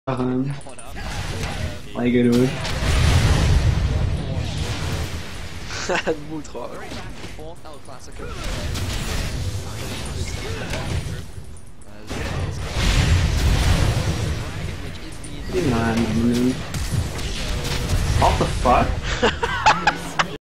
Lekker hoor. Het moet gewoon. Man, what the fuck?